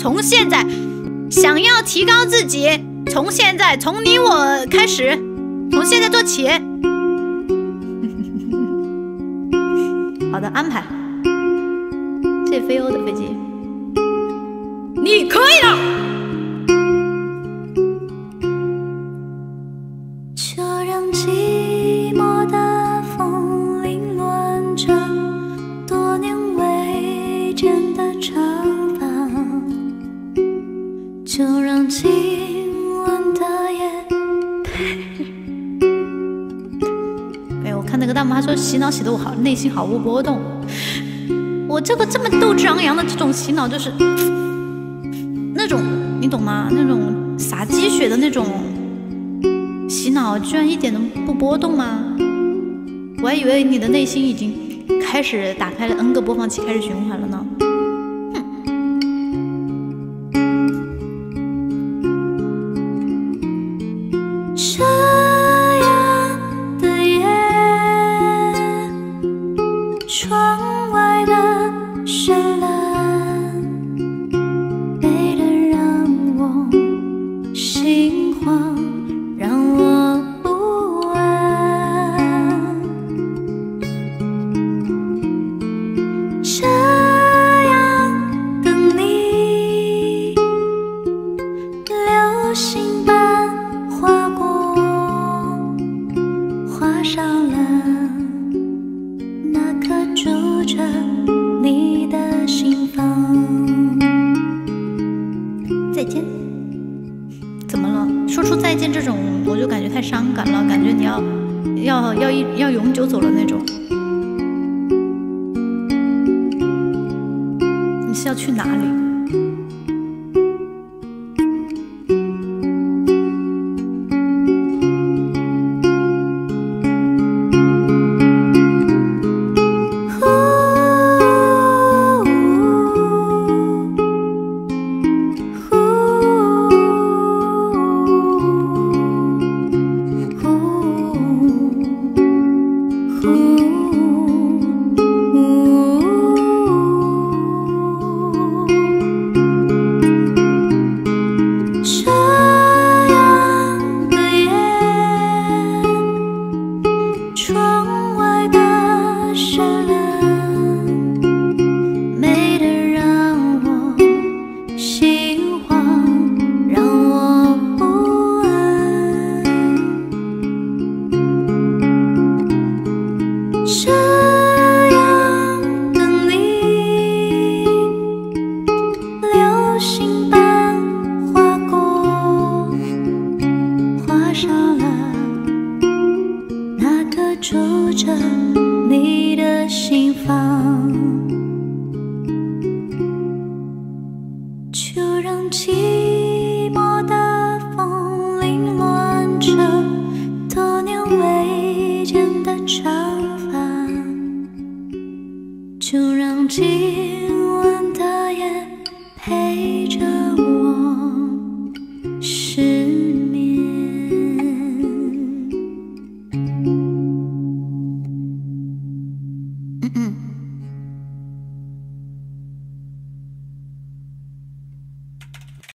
从现在想要提高自己，从现在从你我开始，从现在做起。好的，安排。这飞欧的飞机，你可以了。 就让寂寞的风凌乱着多年未见的长发，就让今晚的夜哎，我看那个弹幕，他说洗脑洗得我好，内心毫无波动。我这个这么斗志昂扬的这种洗脑，就是那种你懂吗？那种洒鸡血的那种洗脑，居然一点都不波动吗？我还以为你的内心已经开始打开了 N 个播放器，开始循环了呢。 这样的夜，窗外的绚烂美得让我心慌，让我不安。这样的你，流星般划过，划上了那颗住着你的心房。 再见。怎么了？说出再见这种，我就感觉太伤感了，感觉你要永久走了那种。你是要去哪里？ 窗外的绚烂，美得让我心慌，让我不安。这样的你，流星般划过，划上了那颗住着你的心房。